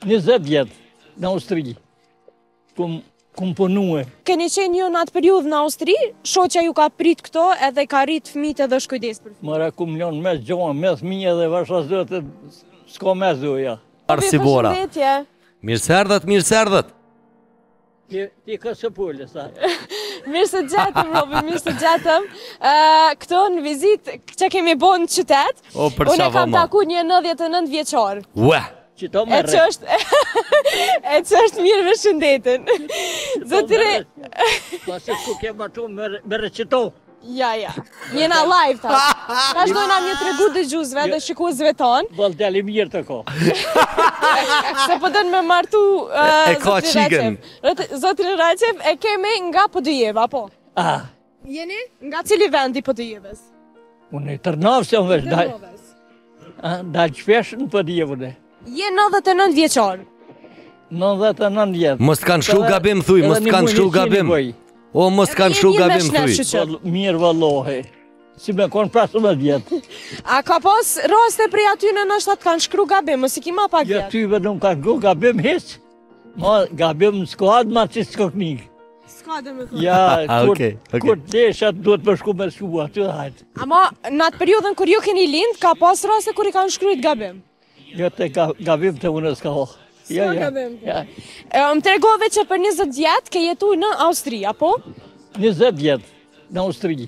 20 vjet në Austri, kum punue. Keni qenë ju në atë periudhë në Austri, shoqja ju ka prit këto edhe ka rrit fëmijët edhe është kujdes për fëmijët. Mëra kum lon mes gjonë, mes fëmijë dhe vashazot, s'ka mes doja. Arsibora. Mirë se ardhët. Ti ka së pole, sa. Mirë se gjetëm, Robi, mirë se gjetëm. Këto në vizit që kemi bo në qytet, unë kam taku një 99 vjeqar. Ua! E që është mirë me shëndetin. Zotëri... Pasë ku ke matu me recito. Ja. Jena live ta. Ta shdojna një tregu dëgjuzve dhe shikuesve tonë. Bol deli mirë të ko. Se po dënë me martu Zotëri Racef. Zotëri Racef e kemi nga Podujeva, po? Jeni? Nga cili vendi Podujevës? Unë i Tërnavës jam vesh. Dalë qpesh në Podujevën e. Je 99 vjeqar. 99 vjetë. Mos kanë shku gabim, thuj, mos kanë shku gabim. O, mos kanë shku gabim, thuj. Mirë vëllohi. Si me konë 15 vjetë. A ka pas raste prej aty në nështë atë kanë shkru gabim, mos i ki ma pak vjetë? Ja, tyve nuk kanë shkru gabim heq. Ma gabim në skuad, ma që s'ko kënik. Ska dhe me thua. Ja, kur deshat duhet më shku me shku aty hajtë. Ama në atë periudhën kur ju keni lind, ka pas raste kur i kanë shkrujt gabim? Jo të gabim të unë s'ka ho. Ska gabim? Më tregove që për 20 vjetë ke jetu në Austri, apo? 20 vjetë në Austri.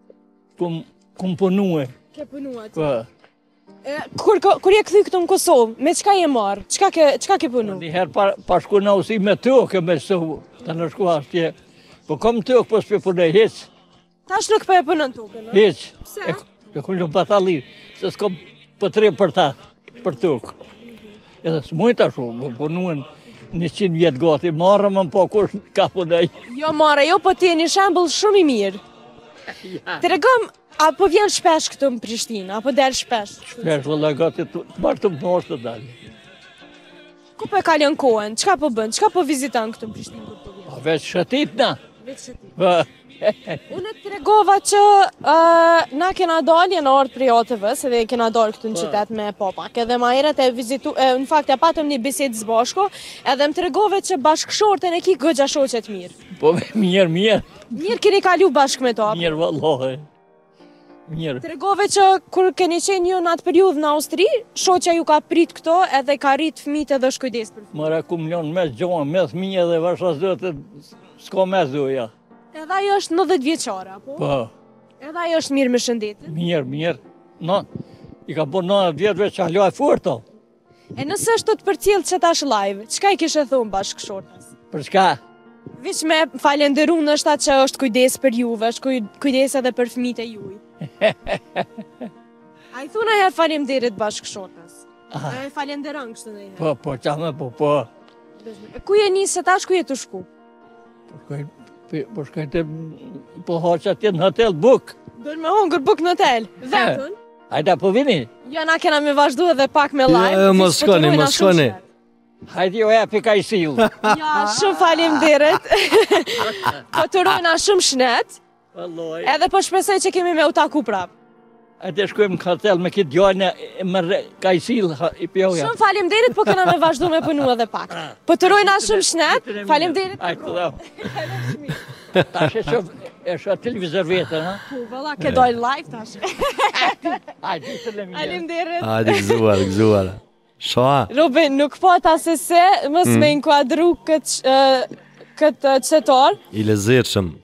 Kum punue. Ke punua të? Kur je këthy këtu në Kosovë, me qka je marë? Qka ke punu? Njëherë pa shku në Austri me tokë me sovu. Ta në shku ashtje. Po kom tokë, po s'pe punej heq. Tash nuk për e punën tokë, në? Heq. Pse? E kullë në patalli. Se s'kom pëtrim për ta. Për tokë. Edhe s'mujt ashtu, punuen 100 vjetë gati, marrë më po kush ka punaj. Jo marrë, jo po ti e një shembull shumë i mirë. Të regëm, apo vjen shpesh këtu në Prishtinë, apo del shpesh? Shpesh, vëlla gati, marrë të më nështë të dalë. Ku po e kalon kohën, qka po bënë, qka po vizitan këtu në Prishtinë? Veç shëtit na. Veç shëtit. Unë të regova që na kena dalë, jena orë prej ATV-s edhe kena dalë këtu në qytet me papak. Edhe ma herët e vizitu, në fakt e patëm një bisedë zbashko, edhe më të regove që bashkëshorten e ki gëgja shoqet mirë. Po mirë. Mirë keni kalu bashkë me to? Mirë vëllohi. Mirë. Të regove që kur keni qenë ju në atë periudhë në Austri, shoqja ju ka prit këto edhe ka rrit fëmijët edhe është kujdes për fëmijët. Mëra kum lon mes gjonë, mes fëmijë dhe vashazot, s'ka mes doja. Edhe ajo është 90 vjeqara, po? Po. Edhe ajo është mirë me shëndetin? Mirë. No, i ka po 90 vjetëve që haloj furto. E nëse është të përcjellë që tash live, qka i kishe thunë bashkëshortës? Për shka? Vish me falenderu në është atë që është kujdes për juve, është kujdes edhe për fëmijët e juj. A i thunë ajo falemderit bashkëshortës? A i falenderan kështë në i? Po, qame po. Ku je njëse tash, ku je të shku? Po shkajte po hoqa tjetë në hotel buk. Bërë me hongër buk në hotel? Vetën? Hajda po vini? Jo, na kena me vazhdu edhe pak me live. Jo, mos shkoni. Hajdi jo e pika i silë. Ja, shumë falemderit. Po të rojna shumë shnet. Edhe po shpresoj që kemi me u taku prap. Ate shkojmë në hotel me këtë djojnë e mërë ka i silë i pjoja. Shumë falemderit, po kena me vazhdu me punu edhe pak. Po të rojna shumë shnet, falemderit. Ajtë dhe. Tash e shumë televizor vetën, ha? Po, vëlla, ke dojnë live tash. Ajtë, të lemi. Falemderit. Ajde, gëzuar. Shoa. Robin, nuk po ta se mës me inkuadru këtë qëtor. I lezetshëm.